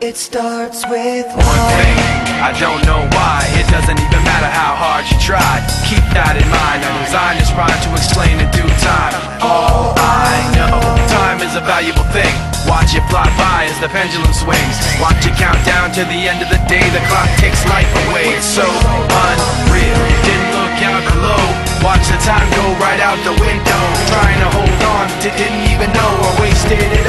It starts with one thing, I don't know why. It doesn't even matter how hard you try. Keep that in mind, I designed this rhyme to explain in due time. All I know, time is a valuable thing. Watch it fly by as the pendulum swings. Watch it count down to the end of the day. The clock takes life away, it's so unreal. Didn't look out below, watch the time go right out the window. Trying to hold on, didn't even know I wasted it